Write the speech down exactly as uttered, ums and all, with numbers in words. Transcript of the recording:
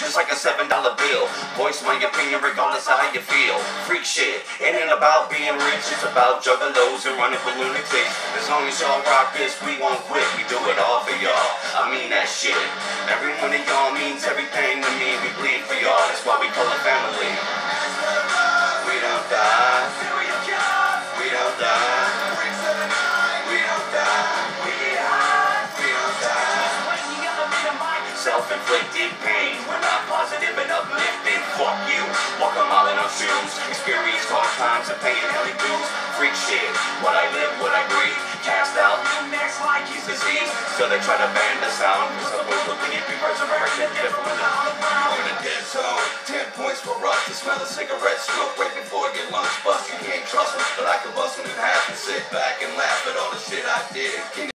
just like a seven dollar bill. Voice my opinion regardless of how you feel. Freak shit, it ain't about being rich, it's about juggalos and running for lunatics. As long as y'all rock this, we won't quit, we do it all for y'all. I mean that shit. Every one of y'all means everything to me, we bleed for y'all, that's why we call it family. We don't die, we don't die, we don't die, we don't die. Self-inflicted pain, we're not positive and uplifting. Fuck you, walk a mile in our shoes. Experience hard times and paying hell dues. Freak shit, what I live, what I breathe. Cast out new next like he's disease. So they try to ban the sound. Cause I'm looking at people resurrection, different from the we're in a dead zone. Ten points for us to smell a cigarette smoke right before your lungs bust. You can't trust me, but I can bust them in half and sit back and laugh at all the shit I did.